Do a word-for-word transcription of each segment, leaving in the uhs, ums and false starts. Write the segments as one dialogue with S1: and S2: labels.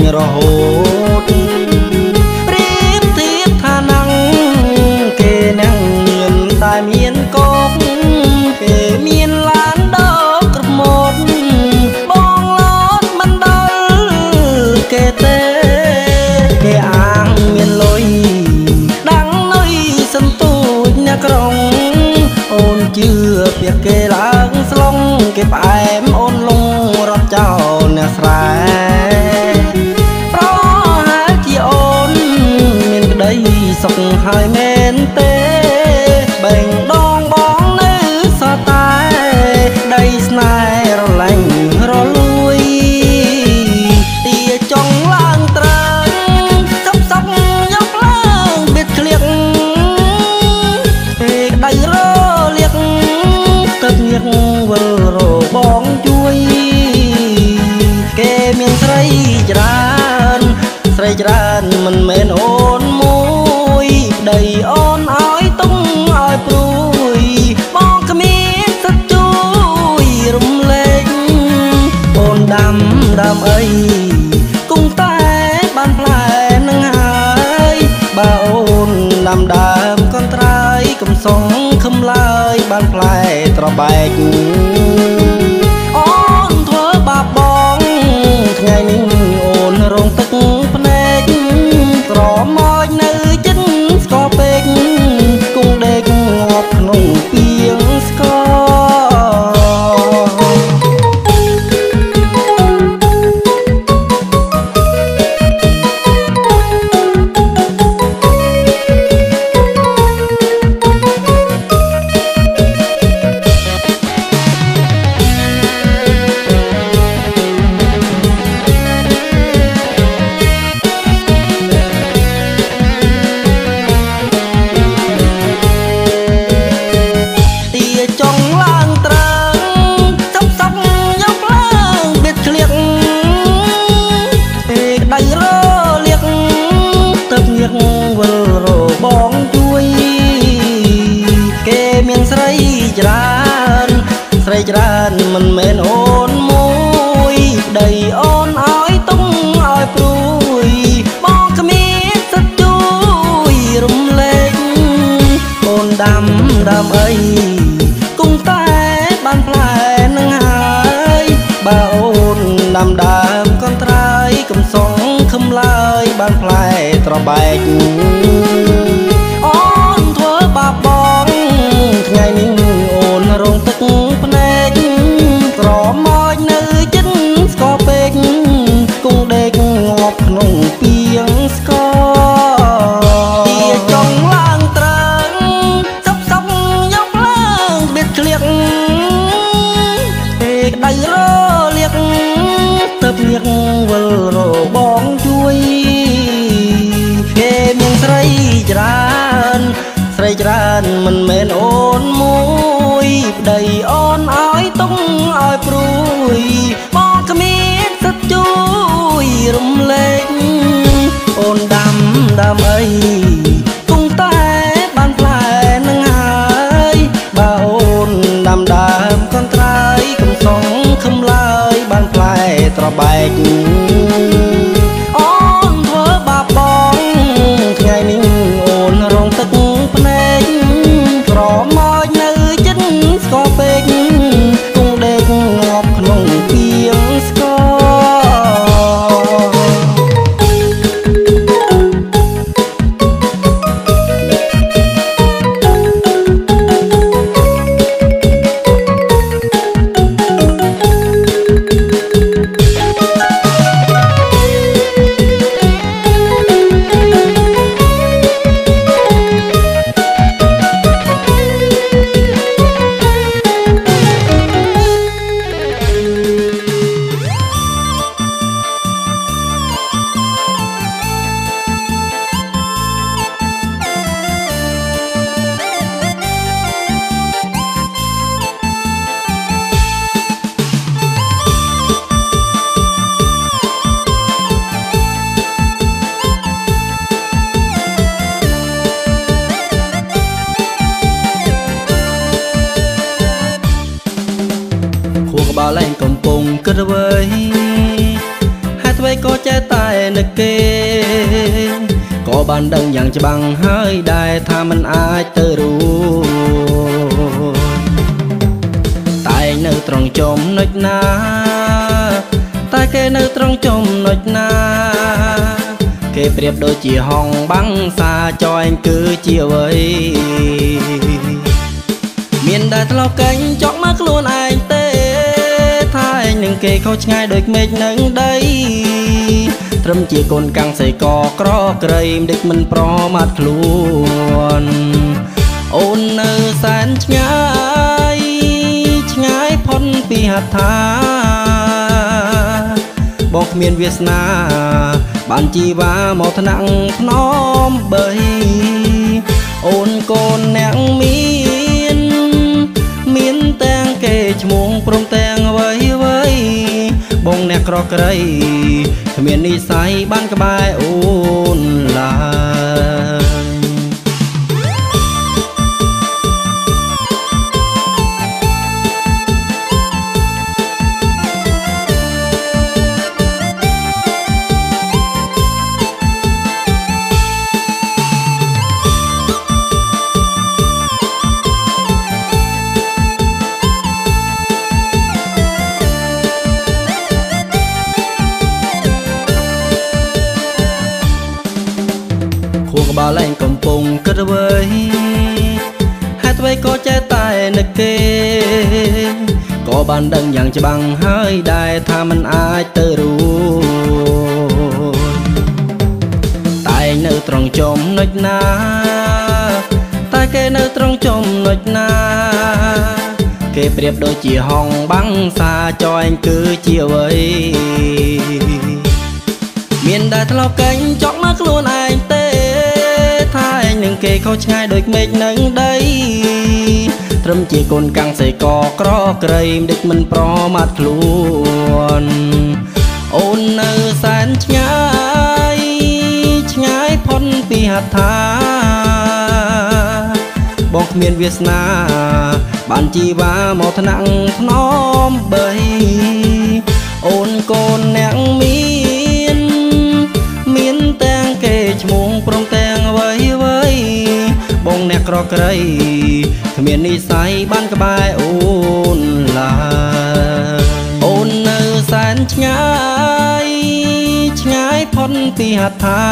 S1: រហូតព្រៀបធៀបថានឹងគេនឹងមានតែមានកោកគេមានឡានដកគ្រប់ម៉ូតបងឡតមិនដល់គេទេគេអាងមានលុយដាំងនុយសន្ទូចអ្នកក្រុងអូនជឿពាក្យគេឡើងស្លងគេផ្អែមអូនលងរត់ចោលអ្នកស្រែប្រហែលជាអូនមានក្តីសុខហើយមែនទេបេងដងបងនៅសតែដីស្នេហ៍រលាញ់រលួយទាចង់ឡើងត្រង់សពសពយកឡើងបៀតក្លៀកពេលដៃរលាកទឹកញឹកវិលរបងជួយគេមានស្រីច្រើនស្រីច្រើនមិនមែនអូនមួយដីអូនឲ្យទុំឲ្យព្រួយបងគ្មានសិទ្ធជួយរំលែកអូនដាំដើមអីគង់តែបានផ្លែនឹងហើយបើអូនដាំដើមកន្ត្រៃកំសងខំឡើយបានផ្លែត្របែកអូនធ្វើបាបបងថ្ងៃនេះអូនរងទឹកភ្នែកក្រមកនៅចិត្តស្គរពេកគង់ដេកងាប់ក្នុងពីងស្គរវិលរបងជួយគេមានស្រីច្រើនស្រីច្រើនមិនមែនអូនមួយដីអូនឲ្យទុំឲ្យព្រួយបងគ្មានសិទ្ធជួយរំលែកអូនដាំដើមអីគង់តែបានផ្លែនឹងហើយបើអូនដាំដើមកន្ត្រៃកំសងខំឡើយបានផ្លែត្របែកអូនធ្វើបាបបងថ្ងៃនេះអូនរងទឹកភ្នែកក្រមកនៅចិត្តស្គរពេកគង់ដេកងាប់ក្នុងពីងស្គរទាចង់ឡើងត្រង់សពសពយកឡើងបៀតក្លៀកពេលដៃរលាកទឹកញឹកវិលរបងជួយគេមានស្រីច្រើនស្រីច្រើនមិនមែនអូនមួយប្តីអូនឲ្យទុំឲ្យព្រួយបងគ្មានសិទ្ធជួយរំលែកអូនដាំដើមអីគង់តែបានផ្លែនឹងហើយបើអូនដាំដើមកន្ត្រៃកំសងខំឡើយបានផ្លែត្របែកអូនធ្វើបាបបងថ្ងៃនេះអូនរងទឹកភ្នែកក្រមកនៅចិត្តស្គរពេកគង់ដេកងាប់ក្នុងពីងស្គរក្បាលឡើងកំពុងគិតអ្វីហេតុអ្វីក៏ចេះតែនឹកគេក៏បានដឹងយ៉ាងច្បាស់ហើយដែរថាมันអាចទៅរួចតែនៅត្រង់ចំណុចណាតែគេនៅត្រង់ចំណុចណាគេប្រៀបដូចជាហងបាំងសាចឯងគឺជាអ្វីមានតែធ្លោកកេញចង់មកខ្លួនឯងទេថាឯងនឹងគេខុសឆ្ងាយដូចមេឃនឹងដីត្រឹមជាកូនកាំងសៃកក្រក្រៃមិនដេចមិនប្រមាថខ្លួនអូននៅសែនឆ្ងាយឆ្ងាយផុតពីហត្ថាបងគ្មានវាសនាបានជីវ៉ាមកថ្នាក់ថ្នមបីអូនកូនអ្នកមានមានទាំងគេឈ្មោះព្រមទាំងអ្វីអ្វីបងអ្នកក្រក្រៃគ្មាននិស័យបានក្បែរអូនឡើយខួរក្បាលឯងកំពុងគិតអ្វីហេតុអ្វីក៏ចេះតែនឹកគេក៏បានដឹងយ៉ាងច្បាស់ហើយដែរថាมันអាចទៅរួចតែនៅត្រង់ចំណុចណាតែគេនៅត្រង់ចំណុចណាគេប្រៀបដូចជាហងបាំងសាចឯងគឺជាអ្វីមានតែធ្លោកកេញចង់មកខ្លួនឯងទេថាឯងនឹងគេខុសឆ្ងាយដូចមេឃនឹងដីត្រឹមជាកូនកាំងសៃកក្រក្រៃមិនដេចមិនប្រមាថខ្លួនអូននៅសែនឆ្ងាយឆ្ងាយផុតពីហត្ថាបងគ្មានវាសនាបានជីវ៉ាមកថ្នាក់ថ្នមបីអូនកូនអ្នកមានមានទាំងគេឈ្មោះព្រមទាំងអ្វីអ្វីបងអ្នកក្រក្រៃគ្មាននិស័យបានក្បែរអូនឡើយអូននៅសែនឆ្ងាយឆ្ងាយផុតពីហត្ថា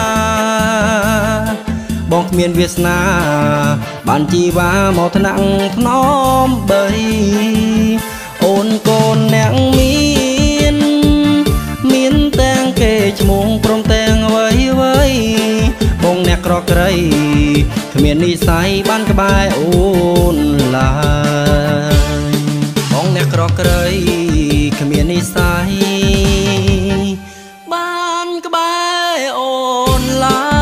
S1: បងគ្មានវាសនាបានជីវ៉ាមកថ្នាក់ថ្នមបីអូនកូនអ្នកមានមានទាំងគេឈ្មោះព្រមទាំងអ្វីអ្វីបងអ្នកក្រក្រៃគ្មាននិស័យបានក្បែរអូនឡើយបងអ្នកក្រក្រៃគ្មាននិស័យបានក្បែរអូនឡើយ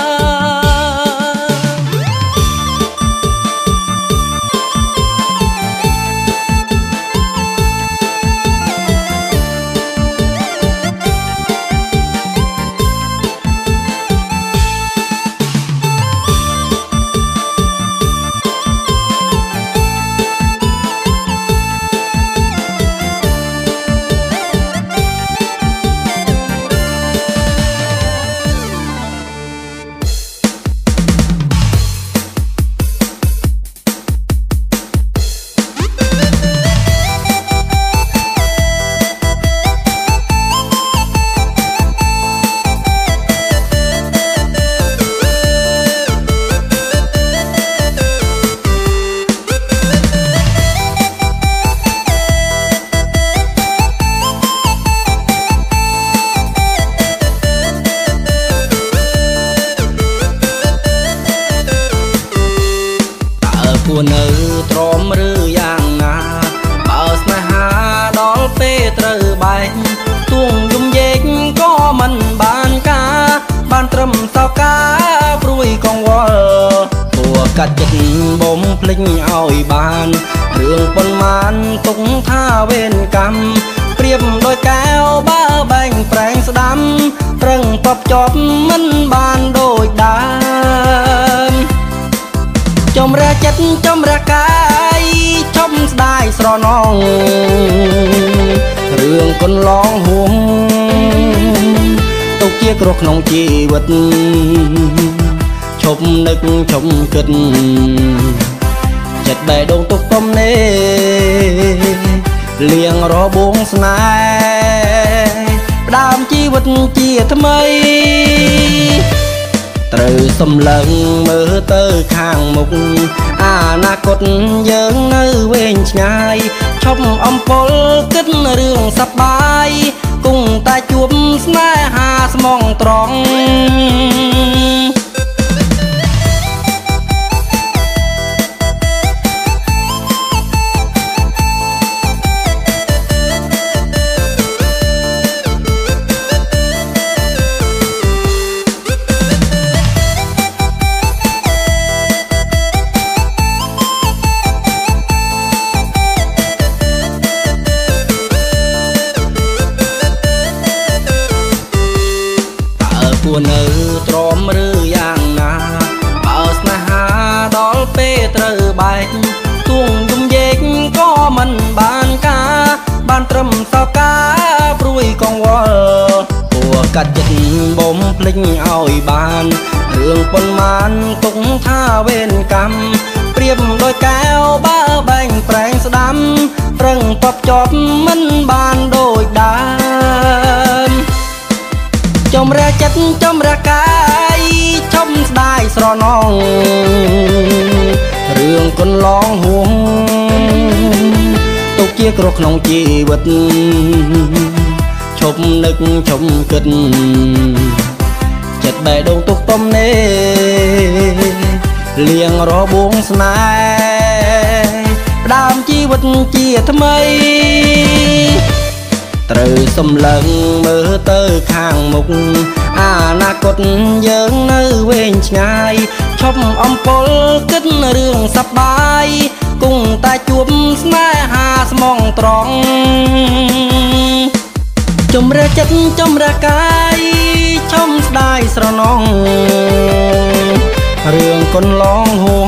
S1: គួរនៅទ្រាំឬយ៉ាងណាបើស្នេហាដល់ពេលត្រូវបែកទួងយំយេកក៏មិនបានការបានត្រឹមសោកាព្រួយកង្វល់គួរកាត់ចិត្តបំភ្លេចឲ្យបានរឿងប៉ុន្មានទុកថាវេនកម្មព្រៀបដោយកែវបើបែងប្រែងស្ដាំប្រឹងបបជាប់មិនបានដូចដើមចំរះចិត្តចំរះកាយឈប់ស្ដាយស្រណងរឿងកន្លងហួងទុកជាជាគ្រោះក្នុងជីវិតឈប់នឹកឈប់គិតចិត្តបែដងទុកទំនេរលៀងរបួងស្នេហ៍ផ្ដើមជីវិតជាថ្មីត្រូវសម្លឹងមើលទៅខាងមុខអនាគតយើងនៅវែងឆ្ងាយឈប់អំពល់គិតរឿងសប្បាយគង់តែជួបស្នេហាស្មងត្រង់គួរនៅទ្រាំឬយ៉ាងណាបើស្នេហាដល់ពេលត្រូវបែកទួងយំយេកក៏មិនបានការបានត្រឹមសោកាព្រួយកង្វល់ពួរកាត់ចិត្តបំភ្លេចឲ្យបានរឿងប៉ុន្មានទុកថាវេនកម្មប្រៀបដោយកែវបើបែងប្រែងស្ដាំប្រឹងពប់ជាប់មិនបានដូចដើមចំរះចិត្តចំរះកាយឈប់ស្ដាយស្រណងរឿងកន្លងហួងទុកជាគ្រោះក្នុងជីវិតឈប់នឹកឈប់គិតចិត្តបែដងទុកទំនេរលៀងរបួងស្នេហ៍ផ្ដើមជីវិតជាថ្មីត្រូវសម្លឹងមើលទៅខាងមុខអនាគតយើងនៅវែងឆ្ងាយឈប់អំពល់គិតរឿងសប្បាយគង់តែជួបស្នេហាស្មងត្រង់ជំរះចិត្តជំរះកាយឈប់ស្ដាយស្រណងរឿងកន្លងហួង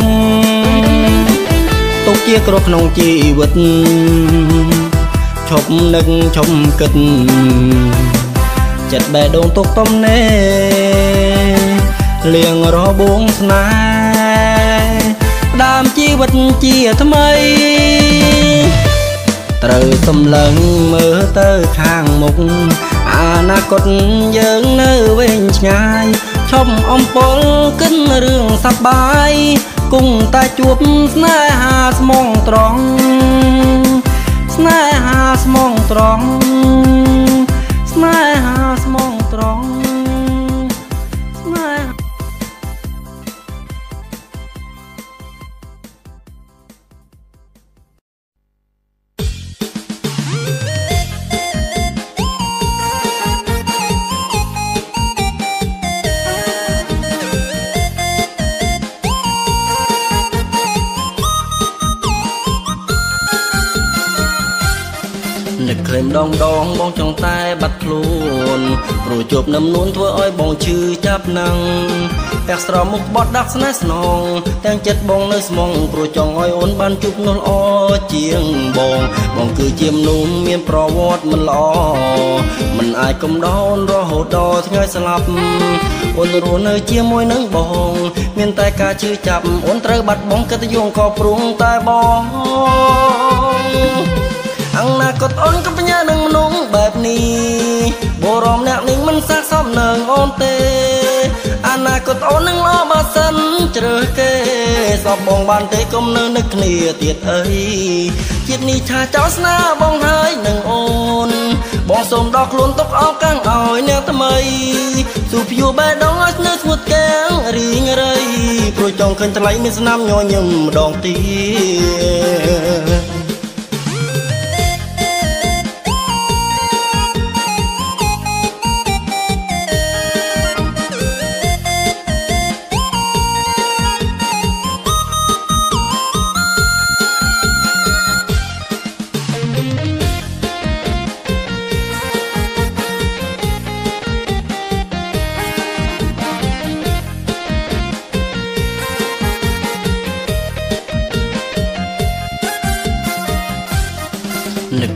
S1: ទុកជាគ្រោះក្នុងជីវិតឈប់នឹកឈប់គិតចិត្តបែដងទុកទំនេរលៀងរបួងស្នេហ៍ដើមជីវិតជាថ្មីត្រូវសម្លឹងមើលទៅខាងមុខអនាគតយើងនៅវែងឆ្ងាយឈប់អំពល់គិតរឿងសប្បាយគង់តែជួបស្នេហាស្មងត្រង់ស្នេហាស្មងត្រង់ស្នេហាស្មងត្រង់ស្នេហានឹកឃើញដងដងបងចង់តែបាត់ខ្លួនព្រោះជួបនឹមនួនធ្វើឲ្យបងឈឺចាប់នឹងតែស្រមមុខបត់ដាក់ស្នេហ៍ស្នងទាំងចិត្តបងនៅស្មងព្រោះចង់ឲ្យអូនបានជួបនោះល្អជាងបងបងគឺជាមនុស្សមានប្រវត្តិមិនល្អមិនអាចកំដោនរហូតដល់ថ្ងៃស្លាប់អូនរស់នៅជាមួយនឹងបងមានតែការឈឺចាប់អូនត្រូវបាត់បង់កិត្តិយសក៏ព្រមតែបងអនាគតអូនក៏បញ្ញានឹងមនុស្សបែបនេះបរមអ្នកនឹងមិនស័ក្តិសមនឹងអូនទេអនាគតអូននឹងល្អបើសិនជ្រើសគេសពបងបានទេកុំនៅនឹកគ្នាទៀតអីជាតិនេះឆាចោលស្នាបងហើយនឹងអូនបងសូមដោះខ្លួនទុកអោកាំងឲ្យអ្នកថ្មីស៊ូភីយូបែដងឲ្យនៅស្ងួតកាំងរីងរៃព្រោះចង់ឃើញថ្លៃមានស្នាមញញឹមម្ដងទៀត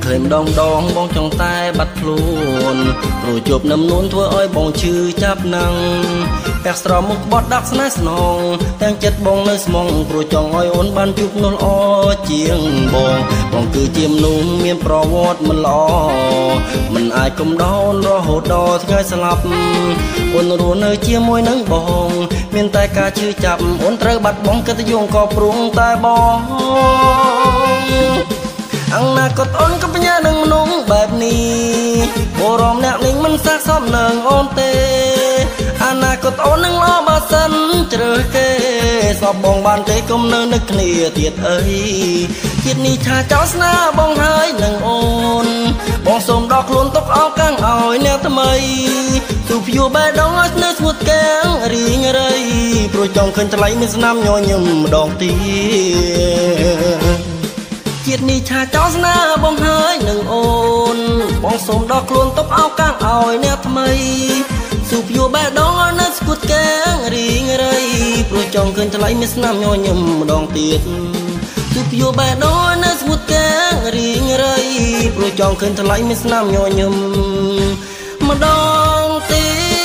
S1: เคยดองดองบองจองใต้บัดพลูนรู้จบน้ำนวลทั่วอ้อยบองชื่อจับนังแปกสระมุกบอดดักสนายสนองแต่งเจ็ดบองในสมองรู้จองอ้อยโอนบันจุกนวลอ้อเจียงบองบองคือเจียมนุ่มเมียนประวัติมันล้อมันอายกลมดอนรอโหดดอทั้งไงสลับโอนรู้เนยเจียมมวยนังบองเมียนแต่กาชื่อจับโอนเตอบัดบองกระตยงกอปรุงแต่บองอังนาก็ต้นก็ปัญญาหนึ่งนุ่งแบบนี้โบรอมแนกนิ่งมันซักซ้อมหนึ่งโอนเตอันนาก็ต้นหนึ่งล้อบาสันเจอเกสอบบองบานเตกลมเนินนึกเนียเตียดเอ้ยคิดนี่ชาเจ้าสนาบองหายหนึ่งโอนบองสมดอกล้วนตกเอากลางอ่อยแนวทำไมสูบอยู่แบบดองอ้อยเนื้อสมุดแกงรีงอะไรโปรยจองขึ้นจะไหลมีสนามย่อยยิ่มดองตีเกียรตินิชาเจ้าสนาบองหายหนึ่งโอนบองสมดอกล้วนตกเอากลางอ่อยแนวทำไมสูบอยู่แบบดองอ้อยเนื้อสมุดแกงรีงอะไรโปรยจองขึ้นจะไหลมีสนามย่อยยิ่มดองตีสูบอยู่แบบดองอ้อยเนื้อสมุดแกงรีงอะไรโปรยจองขึ้นจะไหลมีสนามย่อยยิ่มมาดองตี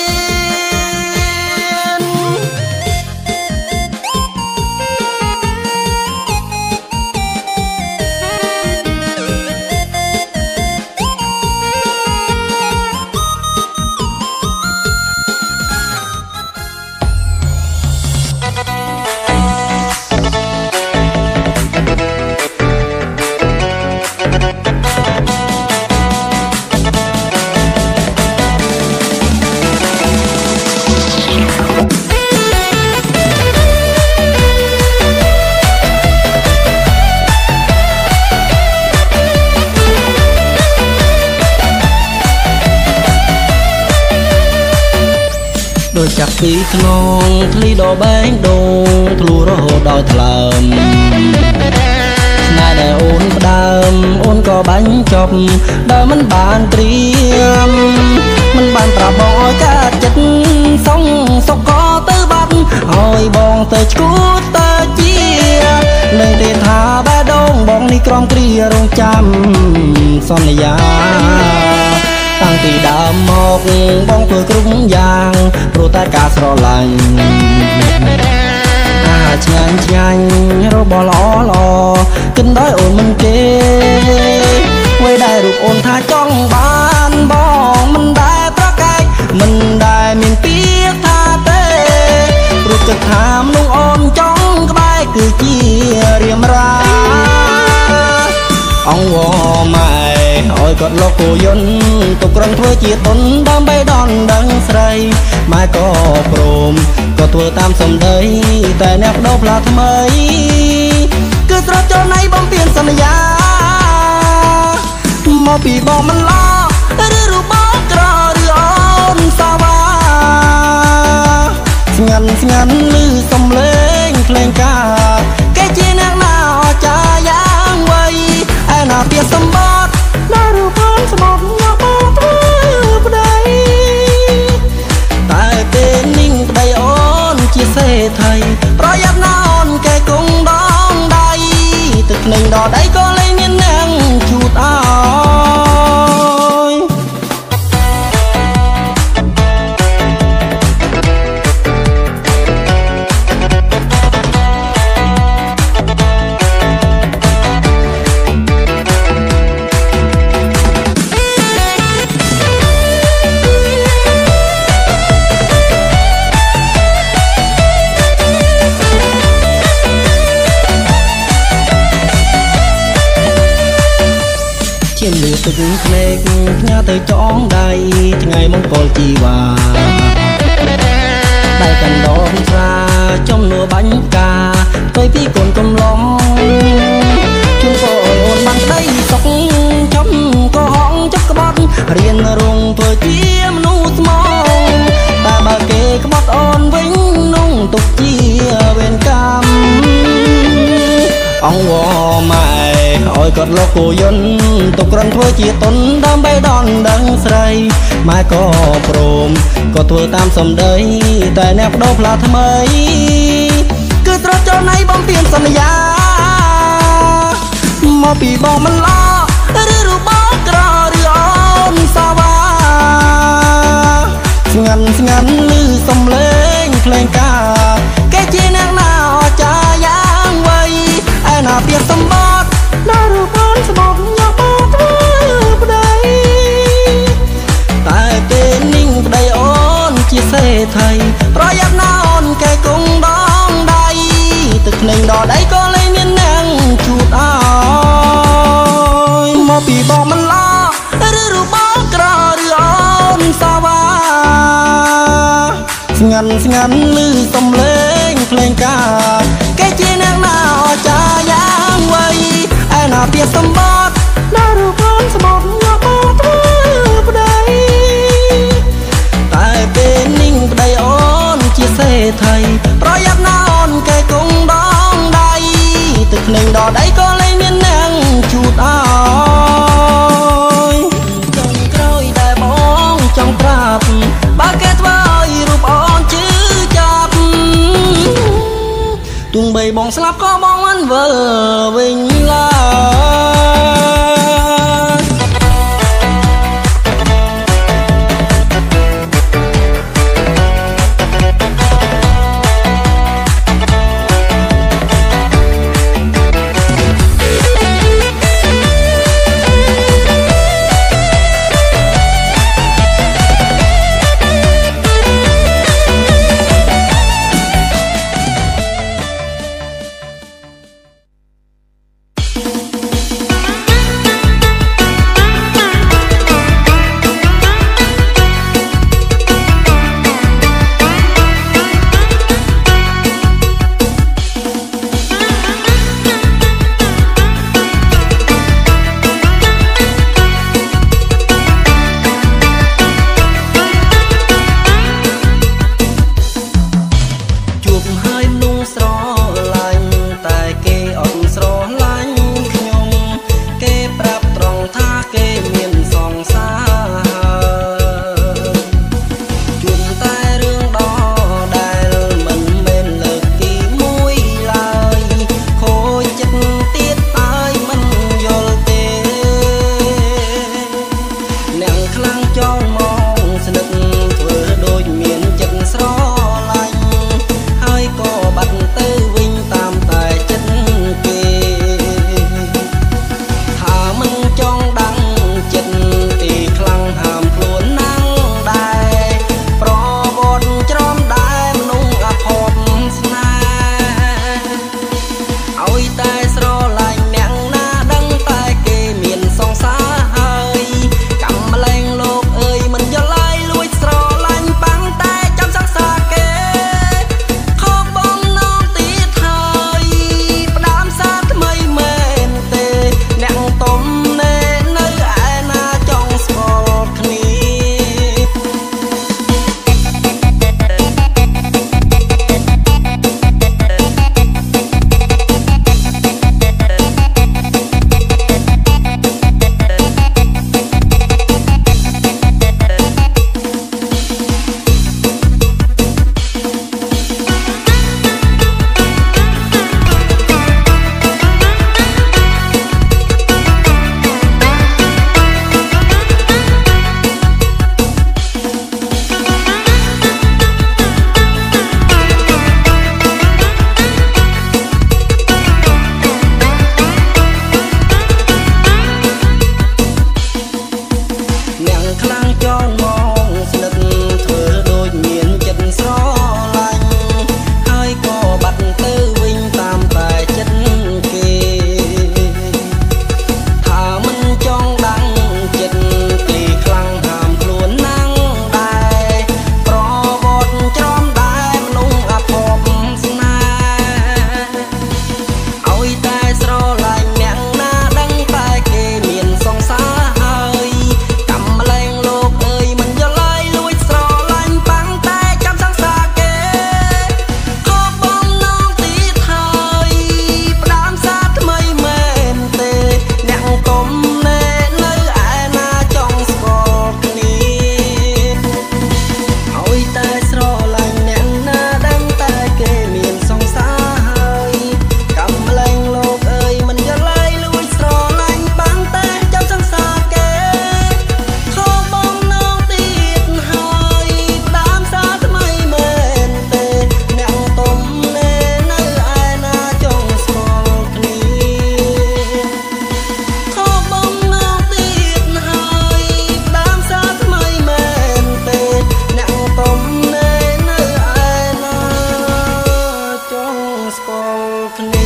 S1: โดยจากปีขนองทะเลดอกแบงโดงทะลุรอดอยถลำนายได้โอนประดามโอนก็บังจบเดิมมันบานเตรียมมันบานปราบบอยกาดจัดส่องสกอเตอร์บัดหอยบองเตอร์ชูเตอร์เจียหนึ่งเดทาแบดงบองนี่กรองเกลียรงจำซ่อนยาตั้งตีดำหมอกบองเพื่อกรุงยางโปรตากาสรลังอาชงานชงานเราบอล้อลอขึ้นด้อยโอนมันเกไว้ได้รูปโอนท่าจ้องบานบองมันได้ประกายมันได้มีเปียกท่าเต้รูปจะถามลุงโอนจ้องก็ได้คือเจียเรียมราองวอไม่อ้อยกอดโลกยนตกรังทั่วจีตนดำใบดอนดังใสไม่ก็โปรมก็ตัวตามสมเดยแต่แนบดอกลาทำไมคือตรจในบำเพ็ญสัญญาหมอปีบอกมันล้อหรือรูบอกกระหรืออ่อนสาวาสงันสงันลือสมเลงเพลงกาแกจีนักหน้าจายางไว้ไอ้หน้าเปียสมบัติน่ารูปพันสมองอยากมาตัวผู้ใดแต่เป็นนิ่งใดอ่อนจีเสไทยเพราะยักนอนแกคงดองใดตึกหนึ่งดอใดก็เลยเนียนแนงชูตาเหลือตึงเพลงญาเตยจ้องใดไงมงกลจีวาได้กันดอกตราจมนัวบัญกาไปพี่กลกลมล้องชุ่มโอนบังได้สกจมก็ห้องจับกระบอกเรียนรงเพื่อเจียมนูสมองตาบาเกกระบอกอ่อนวิ่งนุ่งตกเจียเวนกรรมองวอไม่อ้อยกอดโลกยนตกรันทั่วจีตนดำใบดอนดังใสไม่ก็โปรมก็ตัวตามสมเดยแต่แนบดอกพลาทำไมคือตรจในบำเพ็ญสัญญาหมอปีบอกมันล้อหรือรูปงันสงันลือสมเลงเพลงกาแกจีนักหน้าจายางไว้ไอ้หน้าเปียกสมบัติน่ารูปอนสมองอยากบอกเธอผู้ใดแต่เกนิ่งผู้ใดอ่อนจีเสไทยเพราะยับหน้าอ่อนแกคงดองใดตึกหนึ่งดอใดก็เลยเมียนแนงจูดอ้อยมอปีบอกมันล้อหรือรูปบอกกระหรืออ่อนสาวาสงันสงันลือสมเลงเพลงกาแกจีนักหน้าจายางไว้ไอ้หน้าเปียกสมบัติน่ารูปอนสมองอยากบอกเธอผู้ใดแต่เป็นนิ่งผู้ใดอ่อนจีเสไทยเพราะยับหน้าอ่อนแกคงดองใดตึกหนึ่งดอใดก็เลยเมียนแนงจูดอ้อยจงกร้อยได้บ้องจงปราบบาเกตไว้รูปอ่อนจื้อจับตุงใบบองสลับก็บ้องมันเวอวิ่งลาគ្នា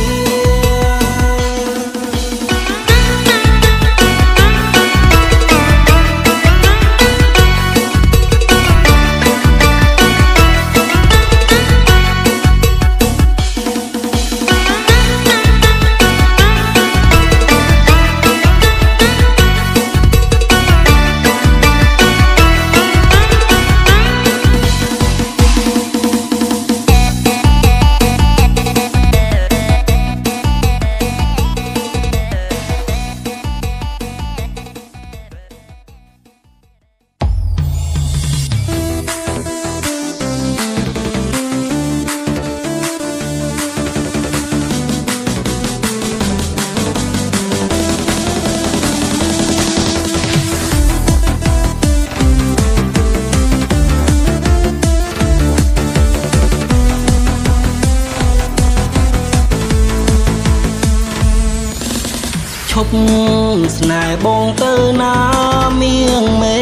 S1: ឈប់ស្នេហ៍បងទៅណាមៀងមេ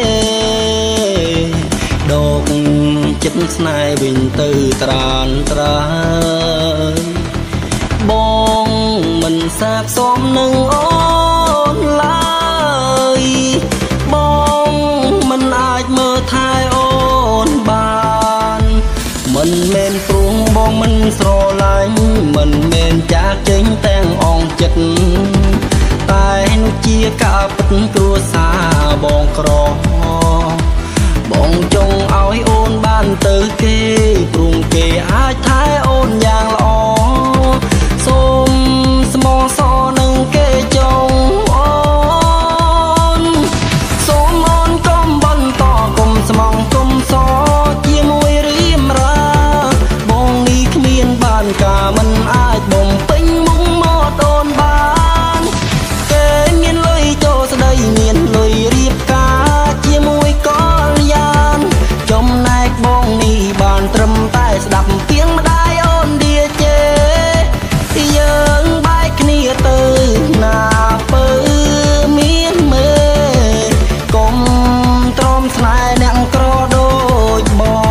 S1: ដកចិត្តស្នេហ៍វិញទៅត្រានត្រើយបងមិនសាកសមនឹងអូនឡើយបងមិនអាចមើលថែអូនបានមិនមែនព្រោះបងមិនស្រឡាញ់មិនមែនចាកចេញទាំងអងចិត្តតែនោះជាការពិតគ្រួសារបងក្របងចង់ឲ្យអូនបានទៅគេព្រមគេអាចថែអូនយ៉ាងល្អសូមស្មោះសរនឹងគេចង់អូនសូមអូនកុំបន្តកុំស្មងកុំសជាមួយរៀមរាបងនេះគ្មានបានការមិនអាចបំពេញមុខមាត់អូនបានមានលុយចូលស្ដីមានលុយរៀបការជាមួយកលយានចំណែកបងនេះបានត្រឹមតែស្ដាប់ពីងម្ដាយអូនឌីជេយើងបែកគ្នាទៅណាពើមានមើកុំទ្រាំស្នេហ៍អ្នកក្រដូចបង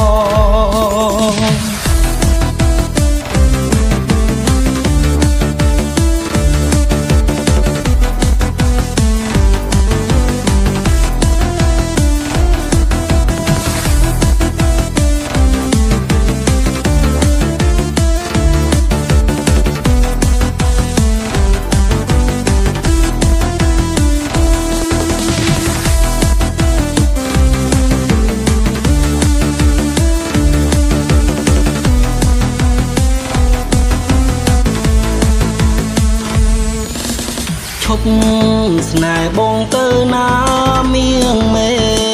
S1: ឈប់ស្នេហ៍បងទៅណាមៀងមេ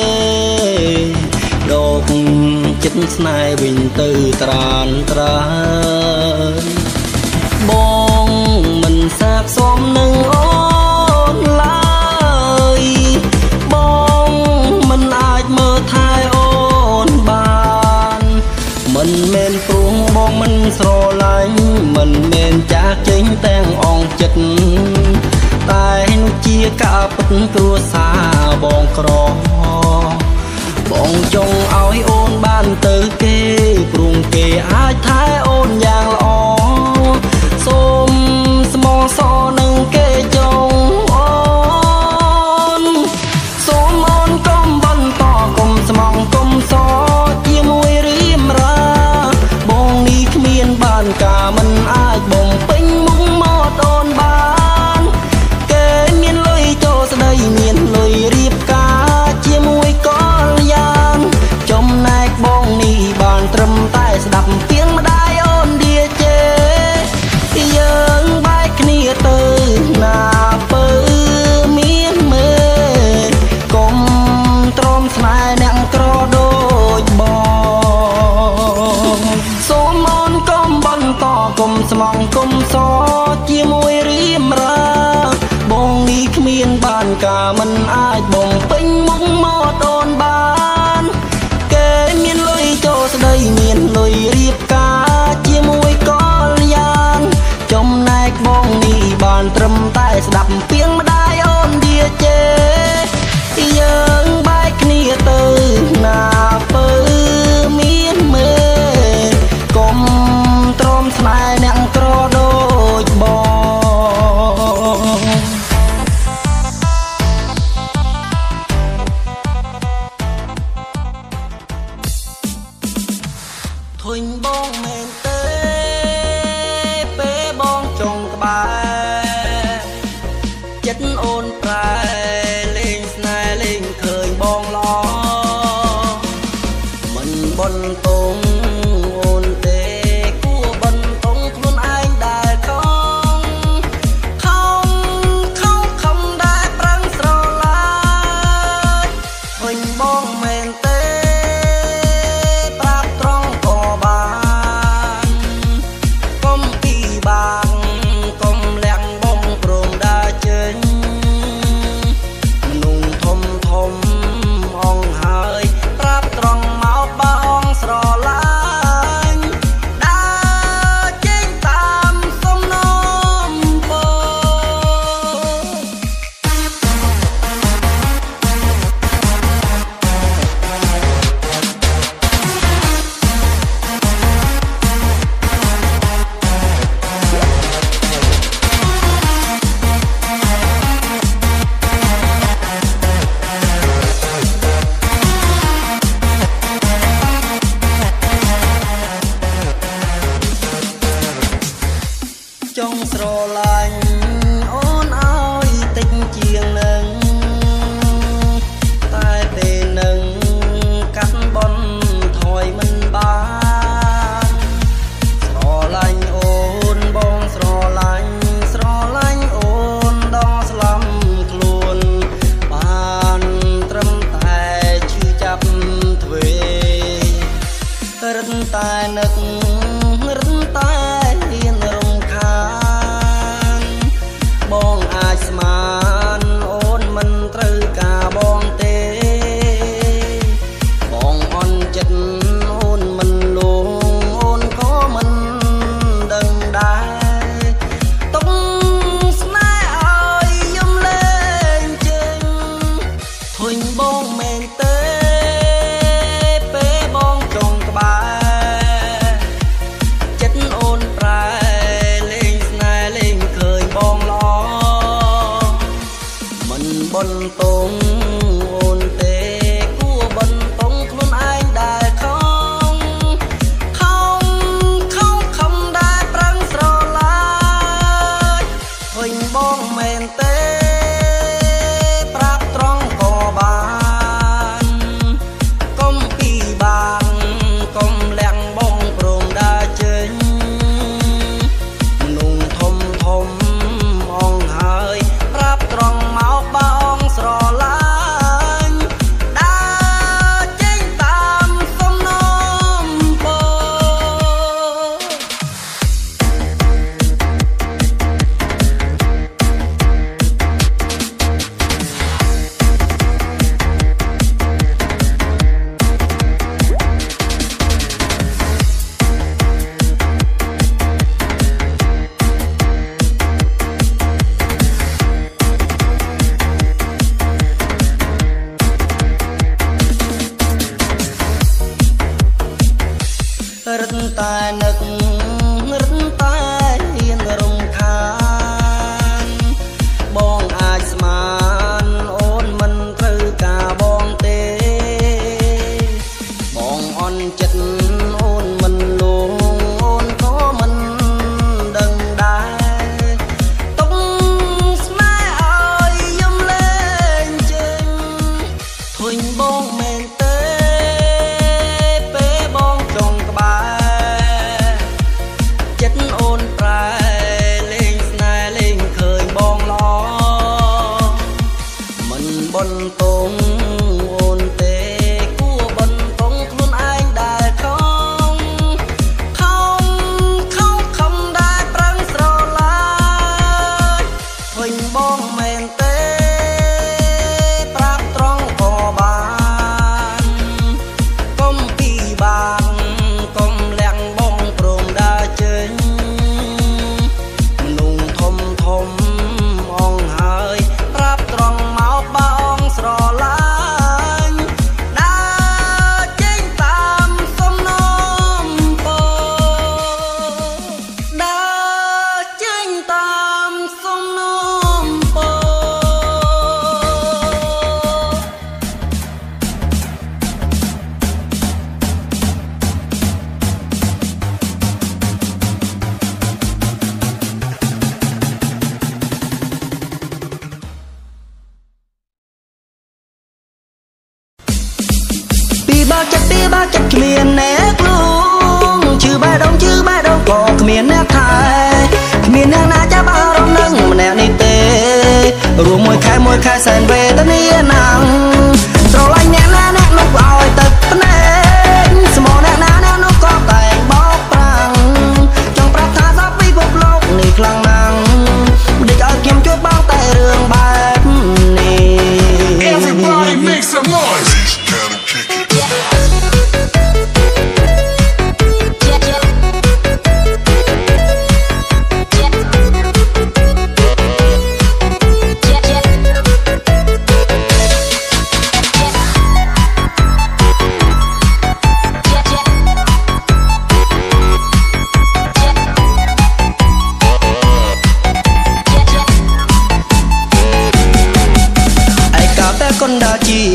S1: ដកចិត្តស្នេហ៍វិញទៅត្រានត្រើយបងមិនសាកសមនឹងអូនឡើយបងមិនអាចមើលថែអូនបានមិនមែនព្រោះបងមិនស្រឡាញ់មិនមែនចាកចេញទាំងអងចិត្តតែនោះជាការពិតគ្រួសារបងក្របងចង់ឲ្យអូនបានទៅគេព្រមគេអាចថែអូនយ៉ាងល្អសូមស្មោះសរនឹងគេចង់អូនសូមអូនកុំបន្តកុំស្មងកុំសជាមួយរៀមរាបងនេះគ្មានបានការមិនអាចបំពេញមុខមាត់អូនបានមានលុយចូលស្ដីមានលុយរៀបការជាមួយកលយានចំណែកបងនេះបានត្រឹមតែស្ដាប់ពីងម្ដាយអូនឌីជេយើងបែកគ្នាទៅណាពើមានមើកុំទ្រាំស្នេហ៍អ្នកក្រដូចបងសូមអូនកុំបន្តកុំស្មងកុំសជាមួយរៀមរាបងនេះគ្មានបានការមិនអាចបំពេញមុខមាត់អូនបានគេមានលុយចូលស្ដីមានលុយរៀបការជាមួយកលយានចំណែកបងនេះបានត្រឹមតែស្ដាប់ពីងម្ដាយអូនឌីជេយើងបែកគ្នាទៅណាពើមានមើកុំទ្រាំស្នេហ៍អ្នកក្រដូច baចិត្តទីបាចិត្តគ្មានអ្នកលួងជឿបែដងជឿបែដងក៏គ្មានអ្នកថែគ្មានអ្នកណាចាប់អារម្មណ៍នឹងម្នាក់នេះទេរួមមួយខែមួយខែសែនវេទនាណាំងស្រឡាញ់អ្នកណាអ្នកនោះឲ្យទឹកភ្នែកស្មោះអ្នកណាអ្នកនោះក៏តែងបោកប្រាំងចង់ប្រាប់ថាសពពិភពលោក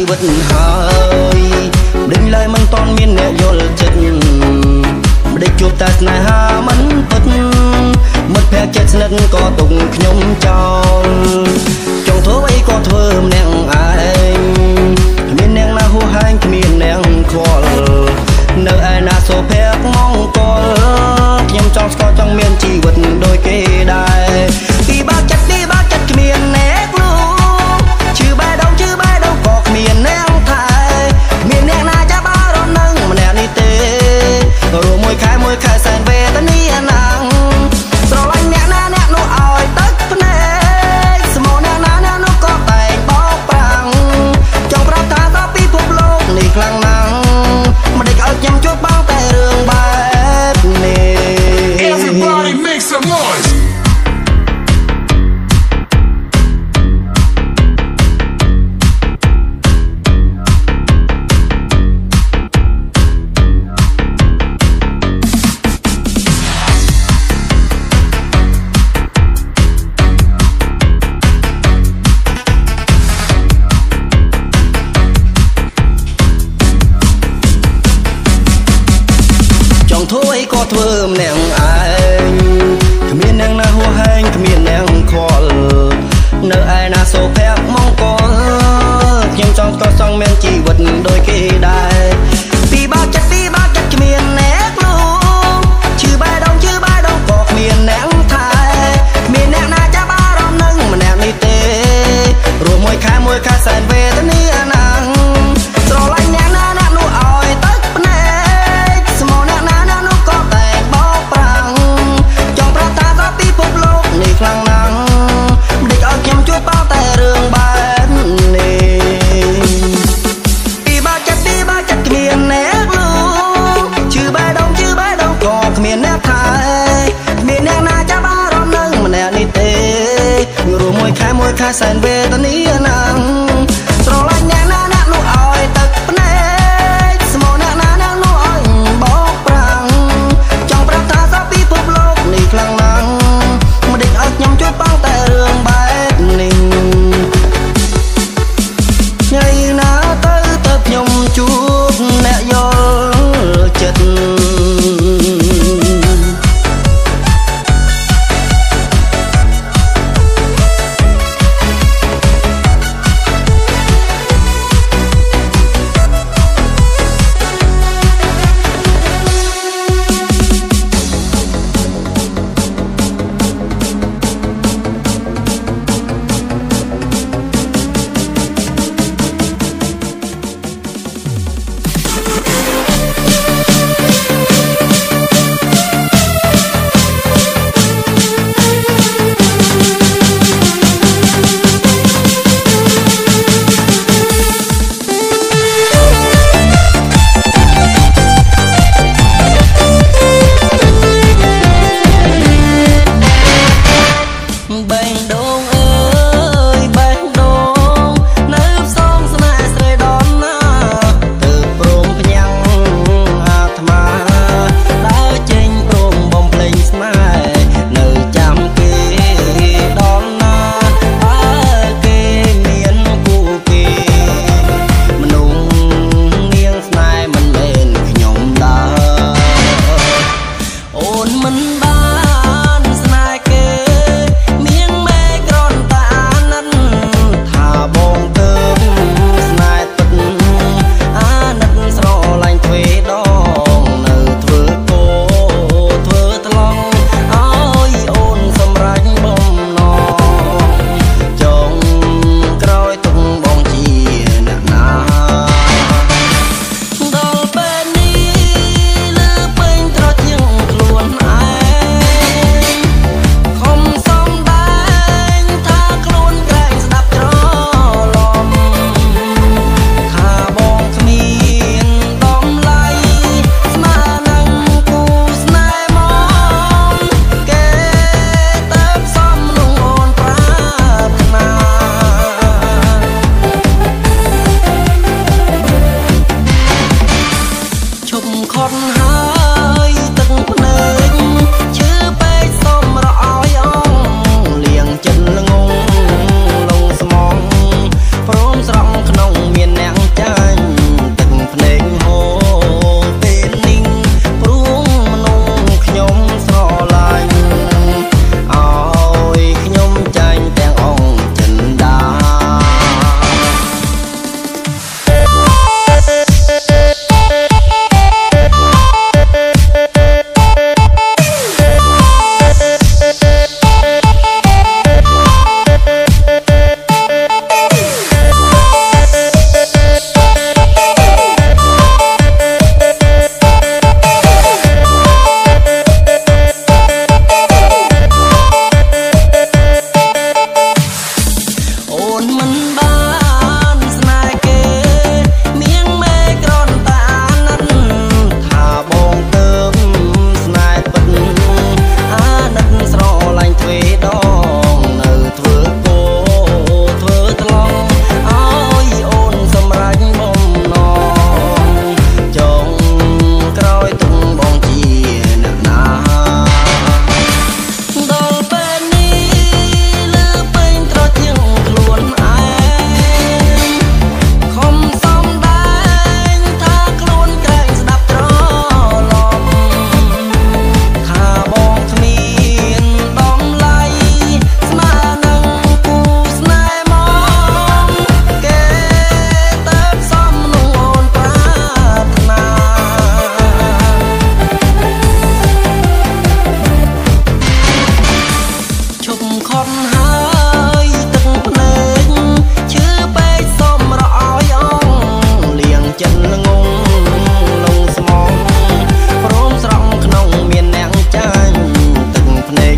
S1: វិតហើយដេញឡើយមិនតន់មានអ្នកយល់ចិត្តមិនដេចជួបតែស្នេហាមិនពិតមិត្តភក្តិចិត្តស្និទ្ធក៏ទុកខ្ញុំចោលចង់ធ្វើអីក៏ធ្វើម្នាក់ឯងគ្មានអ្នកណាហួសហែងគ្មានអ្នកខ្វល់នៅឯណាសូភ័ក្រមង្គលខ្ញុំចង់ស្គាល់ចង់មានជីវិតដូចគេដែរពីបាក់ចិត្តពីបាក់ចិត្តគ្មានអ្នកលួងជឿបែដងជឿបែដងក៏គ្មានអ្នកថែមានអ្នកណាចាប់អារម្មណ៍នឹងម្នាក់នេះទេរួមមួយខែមួយខែសែនវេទនាណាំងស្រឡាញ់អ្នកណាអ្នកនោះឲ្យទឹកភ្នែកស្មោអ្នកណាអ្នកនោះក៏តែងបោកប្រាំងចង់ប្រាប់ថាថាពិភពលោកនេះខ្លាំងណាស់មិនដេចឲ្យខ្ញុំជួបបងតែរឿងបែបនេះ
S2: Everybody make some noise
S1: ធ្វើអីក៏ធ្វើម្នាក់ឯងគ្មានអ្នកណាហួសហែងគ្មានអ្នកខ្វល់នៅឯណាសូភ័ក្រមង្គលខ្ញុំចង់ក៏ចង់មានជីវិតដូចគេដែរពីបាក់ចិត្តពីបាក់ចិត្តគ្មានអ្នកលួងជឿបែដងជឿបែដងក៏គ្មានអ្នកថែគ្មានអ្នកណាចាប់អារម្មណ៍នឹងម្នាក់នេះទេរួមមួយខែមួយខែសែនវេទនាណាំងស្រឡាញ់អ្នកណាអ្នកនោះឲ្យទឹកភ្នែកស្មោអ្នកណាអ្នកនោះក៏តែងបោកប្រាំងចង់ប្រាប់ថាថាពិភពលោកនេះខ្លាំងណាស់មិនដេចឲ្យខ្ញុំជួបបងតែរឿងបែបនេះពីបាក់ចិត្តពីបាក់ចិត្តគ្មានអ្នកលួងជឿបែដងជឿបែដងក៏គ្មានអ្នកថែគ្មានអ្នកណាចាប់អារម្មណ៍នឹងម្នាក់នេះទេរួមមួយខែមួយខែសែនវេទនាណាំងស្រឡាញ់អ្នកណាអ្នកនោះឲ្យទឹកភ្នែកស្មោអ្នកណាអ្នកនោះឲ្យបោកប្រាំងចង់ប្រាប់ថាថាពិភពលោកនេះខ្លាំងណាស់មិនដេចឲ្យខ្ញុំជួបបងតែរឿងបែបនេះថ្ងៃណាទៅទៅខ្ញុំជួបអ្នកយល់ចិត្ត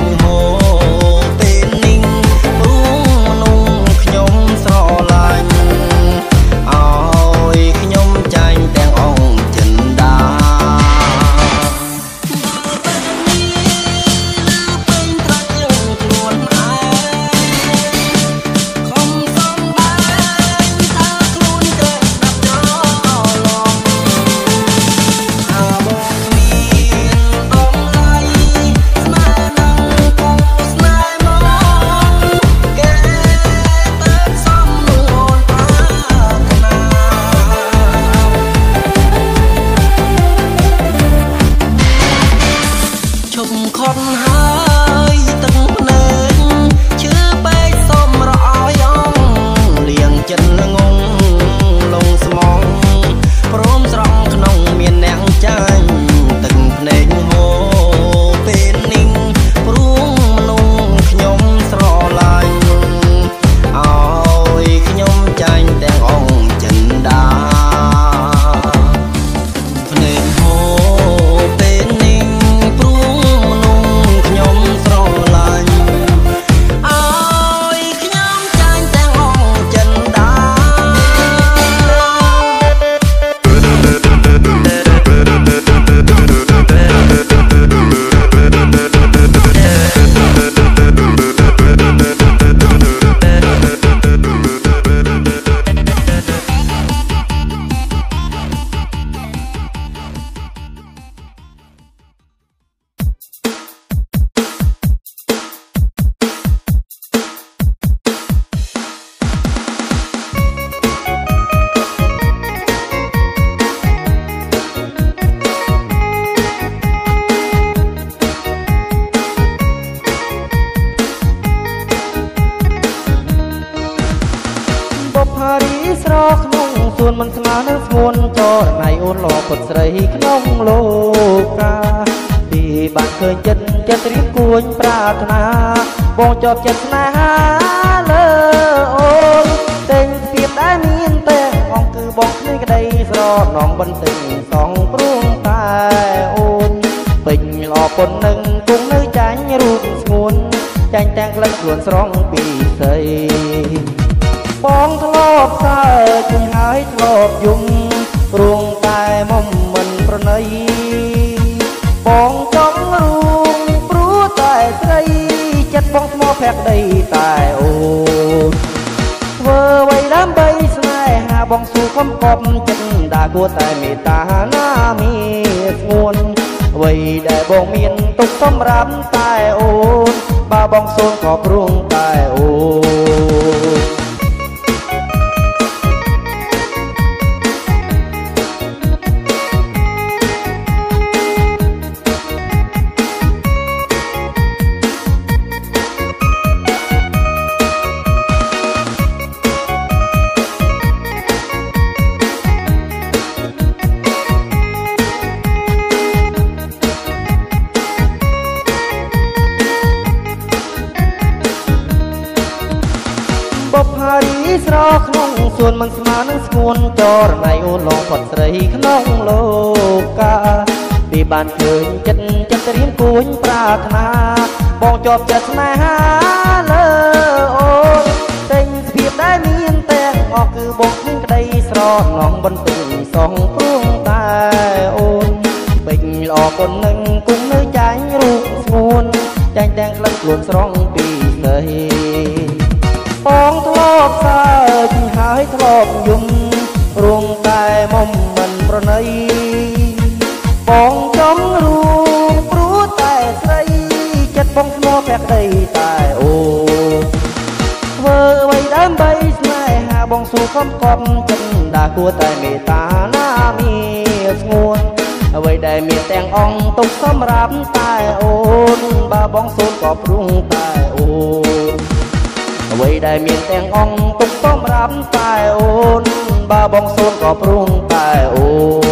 S1: នមិនស្មើនឹងស្ងួនចរណៃអូនលោកពុតស្រីក្នុងលោកកាពីបានឃើញចិត្តចិត្តរៀបគួញប្រាថ្នាបងជាប់ចិត្តស្នេហាលើអូនតែងស្ពាបដែលមានតែអង្គគឺបងគ្មានក្តីស្រណងបន្ទិញសងព្រោះតែអូនពេញល្អប៉ុណ្ណឹងគង់នៅចាញ់រូបស្ងួនចាញ់ទាំងក្លិនខ្លួនស្រងពីស្រីបងធ្លាប់សើចហើយធ្លាប់យំព្រោះតែមុំមិនប្រណីបងចង់រួមព្រោះតែស្រីចិត្តបងស្មោះភក្តីតែអូនធ្វើអ្វីដើម្បីស្នេហាបងស៊ូខំកប់ចិត្តđãគួរតែមេត្តាណាមានស្ងួនអ្វីដែលបងមានទុកសម្រាប់តែអូនបើបងសូនក៏ព្រមតែអូនស្រក្នុងសួនមិនស្មើនឹងស្ងួនចរណៃអូនឡងផុតស្រីក្នុងលោកកាពីបានឃើញចិត្តចិត្តរៀងគួញប្រាថ្នាបងជាប់ចិត្តស្នេហាលើអូនតែងស្ពាបដែលមានទាំងអស់គឺបងគ្មានក្តីស្រណងបន្ទិញសងព្រោះតែអូនពេញល្អប៉ុណ្ណឹងគង់នៅចាញ់រូបស្ងួនចាញ់ទាំងក្លិនខ្លួនស្រងពីស្រីបងធ្លាប់សើចហើយធ្លាប់យំរួមតែមុំមិនប្រណីបងចង់រួមព្រោះតែស្រីចិត្តបងស្មោះភក្តីតែអូធ្វើអ្វីដើម្បីស្នេហាបងស៊ូខំកប់ចិត្តđãគួរតែមេត្តាណាមានស្ងួនអ្វីដែលមានទាំងអង្គទុកសម្រាប់តែអូនបើបងសូនក៏ព្រមតែអូនអ្វីដែលមានទាំងអង្គទុកសម្រាប់តែអូនបើបងសូនក៏ព្រមតែអូន